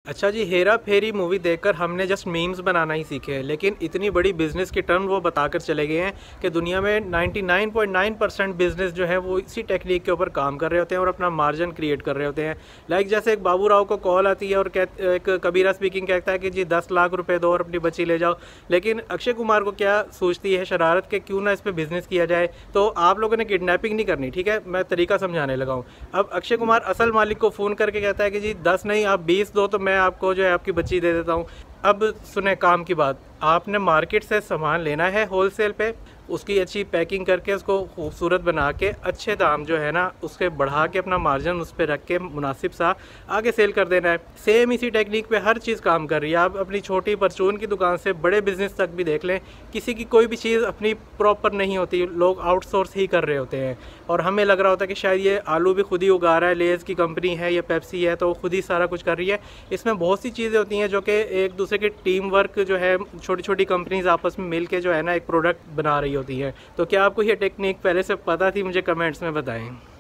अच्छा जी, हेरा फेरी मूवी देखकर हमने जस्ट मीम्स बनाना ही सीखे हैं, लेकिन इतनी बड़ी बिजनेस की टर्म वो बताकर चले गए हैं कि दुनिया में 99.9% बिजनेस जो है वो इसी टेक्निक के ऊपर काम कर रहे होते हैं और अपना मार्जिन क्रिएट कर रहे होते हैं। लाइक जैसे एक बाबू राव को कॉल आती है और एक कबीरा स्पीकिंग कहता है कि जी 10 लाख रुपए दो और अपनी बच्ची ले जाओ, लेकिन अक्षय कुमार को क्या सूझती है शरारत के क्यों ना इस पर बिजनेस किया जाए। तो आप लोगों ने किडनैपिंग नहीं करनी, ठीक है, मैं तरीका समझाने लगा हूँ। अब अक्षय कुमार असल मालिक को फ़ोन करके कहता है कि जी 10 नहीं आप 20 दो तो मैं आपको जो है आपकी बच्ची दे देता हूँ। अब सुने काम की बात, आपने मार्केट से सामान लेना है होलसेल पे, उसकी अच्छी पैकिंग करके उसको खूबसूरत बना के अच्छे दाम जो है ना उसके बढ़ा के अपना मार्जिन उस पर रख के मुनासिब सा आगे सेल कर देना है। सेम इसी टेक्निक पे हर चीज़ काम कर रही है। आप अपनी छोटी परचून की दुकान से बड़े बिजनेस तक भी देख लें, किसी की कोई भी चीज़ अपनी प्रॉपर नहीं होती, लोग आउटसोर्स ही कर रहे होते हैं। और हमें लग रहा होता है कि शायद ये आलू भी खुद ही उगा रहा है, लेज़ की कंपनी है या पेप्सी है तो खुद ही सारा कुछ कर रही है। इसमें बहुत सी चीज़ें होती हैं जो कि एक दूसरे के टीम वर्क जो है छोटी छोटी कंपनीज आपस में मिल के जो है ना एक प्रोडक्ट बना रही होती हैं। तो क्या आपको ये टेक्निक पहले से पता थी? मुझे कमेंट्स में बताएं।